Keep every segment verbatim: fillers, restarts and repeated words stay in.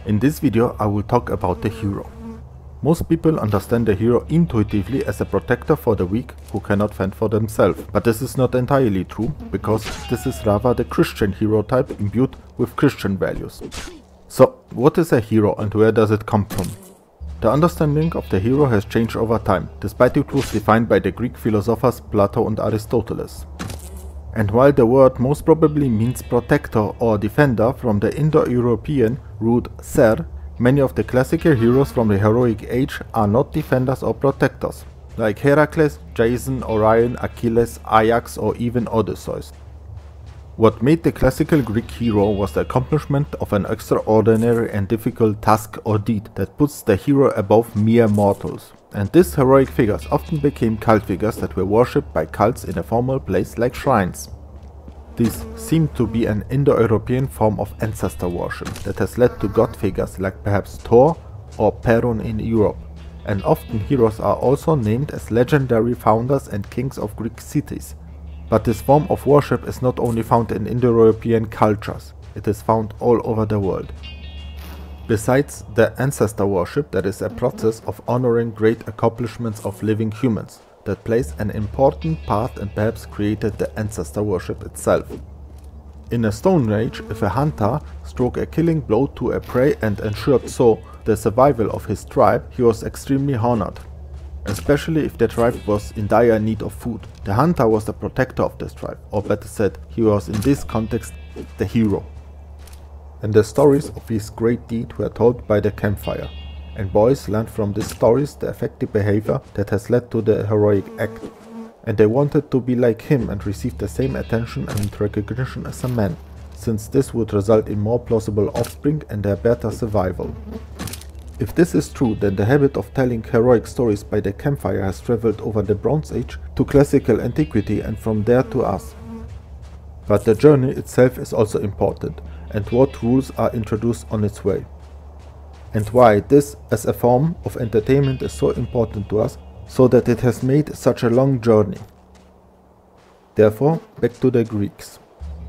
In this video I will talk about the hero. Most people understand the hero intuitively as a protector for the weak who cannot fend for themselves, but this is not entirely true, because this is rather the Christian hero type imbued with Christian values. So, what is a hero and where does it come from? The understanding of the hero has changed over time, despite it was defined by the Greek philosophers Plato and Aristoteles. And while the word most probably means protector or defender from the Indo-European root ser, many of the classical heroes from the heroic age are not defenders or protectors, like Heracles, Jason, Orion, Achilles, Ajax or even Odysseus. What made the classical Greek hero was the accomplishment of an extraordinary and difficult task or deed that puts the hero above mere mortals. And these heroic figures often became cult figures that were worshipped by cults in a formal place like shrines. These seem to be an Indo-European form of ancestor worship that has led to god figures like perhaps Thor or Perun in Europe, and often heroes are also named as legendary founders and kings of Greek cities. But this form of worship is not only found in Indo-European cultures, it is found all over the world. Besides the ancestor worship, there is a process of honoring great accomplishments of living humans that plays an important part and perhaps created the ancestor worship itself. In a Stone Age, if a hunter struck a killing blow to a prey and ensured so the survival of his tribe, he was extremely honored, especially if the tribe was in dire need of food. The hunter was the protector of this tribe, or better said, he was in this context the hero. And the stories of his great deed were told by the campfire, and boys learned from these stories the effective behavior that has led to the heroic act, and they wanted to be like him and receive the same attention and recognition as a man, since this would result in more plausible offspring and their better survival. If this is true, then the habit of telling heroic stories by the campfire has traveled over the Bronze Age to classical antiquity and from there to us. But the journey itself is also important, and what rules are introduced on its way. And why this as a form of entertainment is so important to us, so that it has made such a long journey. Therefore, back to the Greeks.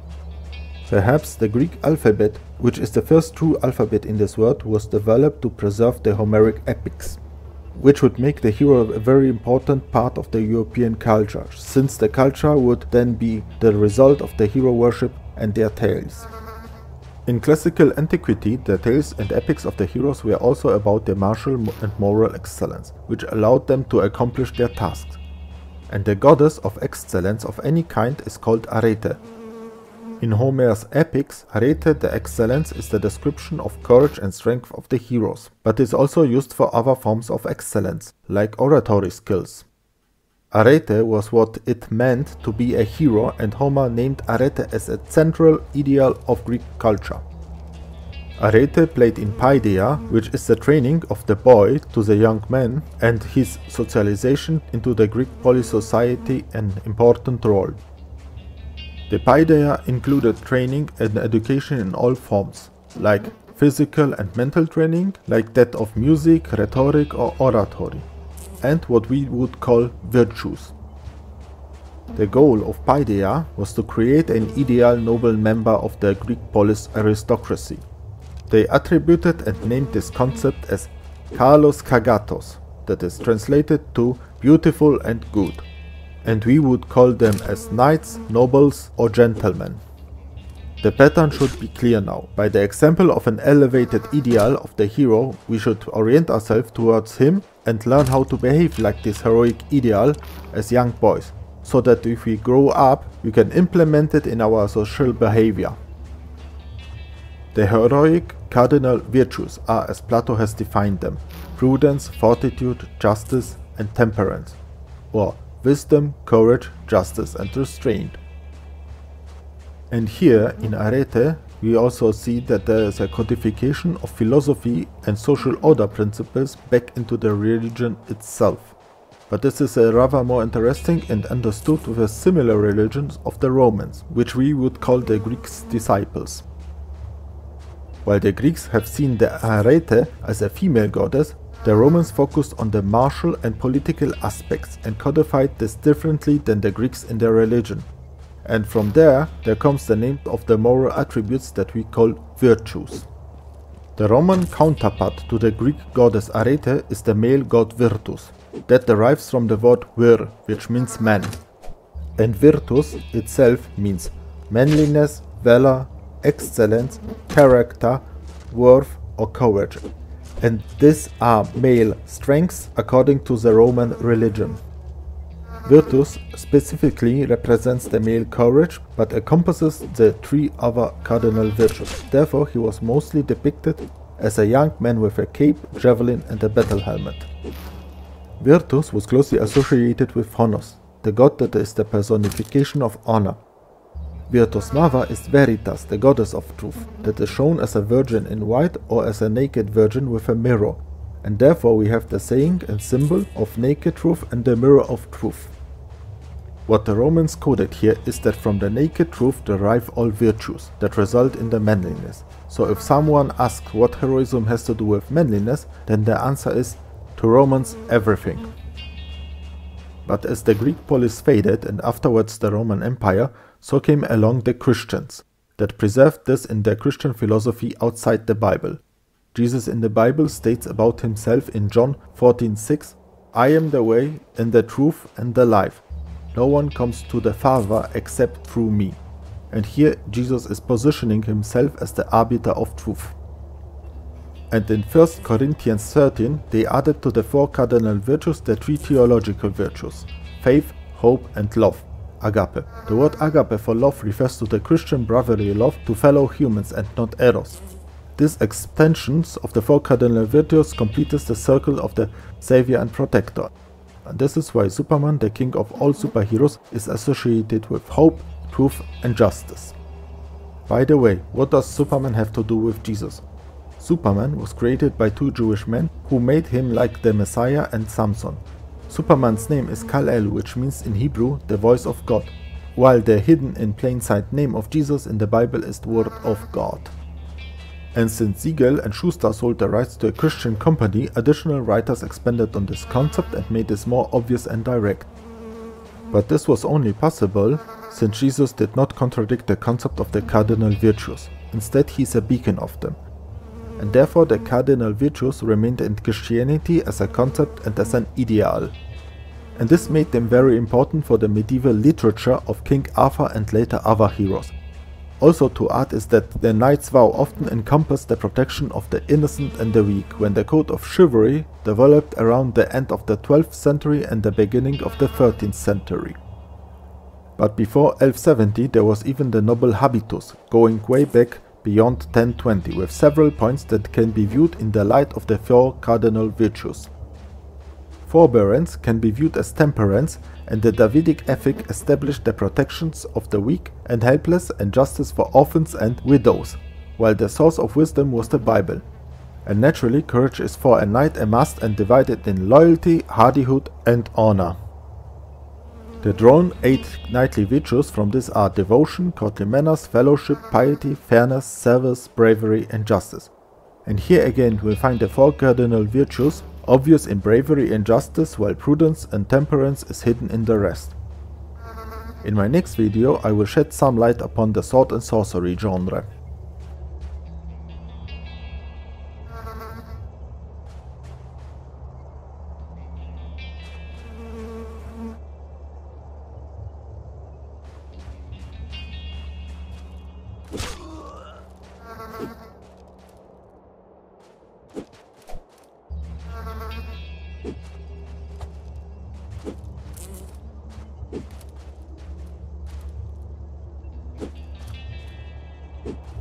Perhaps the Greek alphabet, which is the first true alphabet in this world, was developed to preserve the Homeric epics, which would make the hero a very important part of the European culture, since the culture would then be the result of the hero worship and their tales. In classical antiquity, the tales and epics of the heroes were also about their martial and moral excellence, which allowed them to accomplish their tasks. And the goddess of excellence of any kind is called Arete. In Homer's epics, Arete the excellence is the description of courage and strength of the heroes, but is also used for other forms of excellence, like oratory skills. Arete was what it meant to be a hero, and Homer named Arete as a central ideal of Greek culture. Arete played in Paideia, which is the training of the boy to the young man and his socialization into the Greek polis society, an important role. The Paideia included training and education in all forms, like physical and mental training, like that of music, rhetoric or oratory, and what we would call virtues. The goal of Paideia was to create an ideal noble member of the Greek polis aristocracy. They attributed and named this concept as kalos kagatos, that is translated to beautiful and good, and we would call them as knights, nobles or gentlemen. The pattern should be clear now. By the example of an elevated ideal of the hero, we should orient ourselves towards him and learn how to behave like this heroic ideal as young boys, so that if we grow up, we can implement it in our social behavior. The heroic cardinal virtues are, as Plato has defined them, prudence, fortitude, justice and temperance, or wisdom, courage, justice and restraint. And here in Arete we also see that there is a codification of philosophy and social order principles back into the religion itself. But this is a rather more interesting and understood with the similar religions of the Romans, which we would call the Greeks' disciples. While the Greeks have seen the Arete as a female goddess, the Romans focused on the martial and political aspects and codified this differently than the Greeks in their religion. And from there, there comes the name of the moral attributes that we call virtues. The Roman counterpart to the Greek goddess Arete is the male god Virtus. That derives from the word vir, which means man. And Virtus itself means manliness, valor, excellence, character, worth or courage. And these are male strengths according to the Roman religion. Virtus specifically represents the male courage, but encompasses the three other cardinal virtues. Therefore, he was mostly depicted as a young man with a cape, javelin and a battle helmet. Virtus was closely associated with Honors, the god that is the personification of honor. Virtus' mother is Veritas, the goddess of truth, that is shown as a virgin in white or as a naked virgin with a mirror, and therefore we have the saying and symbol of naked truth and the mirror of truth. What the Romans coded here is that from the naked truth derive all virtues that result in the manliness. So if someone asks what heroism has to do with manliness, then the answer is, to Romans, everything. But as the Greek polis faded and afterwards the Roman Empire, so came along the Christians, that preserved this in their Christian philosophy outside the Bible. Jesus in the Bible states about himself in John fourteen six, I am the way and the truth and the life. No one comes to the Father except through me. And here Jesus is positioning himself as the arbiter of truth. And in First Corinthians thirteen, they added to the four cardinal virtues the three theological virtues: faith, hope and love, agape. The word agape for love refers to the Christian brotherly love to fellow humans and not eros. This expansion of the four cardinal virtues completes the circle of the savior and protector. And this is why Superman, the king of all superheroes, is associated with hope, truth and justice. By the way, what does Superman have to do with Jesus? Superman was created by two Jewish men who made him like the Messiah and Samson. Superman's name is Kal-El, which means in Hebrew the voice of God, while the hidden in plain sight name of Jesus in the Bible is the word of God. And since Siegel and Schuster sold the rights to a Christian company, additional writers expanded on this concept and made this more obvious and direct. But this was only possible since Jesus did not contradict the concept of the cardinal virtues. Instead, he is a beacon of them. And therefore the cardinal virtues remained in Christianity as a concept and as an ideal. And this made them very important for the medieval literature of King Arthur and later other heroes. Also to add is that the knight's vow often encompassed the protection of the innocent and the weak, when the code of chivalry developed around the end of the twelfth century and the beginning of the thirteenth century. But before eleven seventy there was even the noble habitus, going way back beyond ten twenty, with several points that can be viewed in the light of the four cardinal virtues. Forbearance can be viewed as temperance, and the Davidic ethic established the protections of the weak and helpless and justice for orphans and widows, while the source of wisdom was the Bible. And naturally, courage is for a knight a must and divided in loyalty, hardihood and honor. The drawn eight knightly virtues from this are devotion, courtly manners, fellowship, piety, fairness, service, bravery and justice. And here again we'll find the four cardinal virtues, obvious in bravery and justice, while prudence and temperance is hidden in the rest. In my next video I will shed some light upon the sword and sorcery genre. You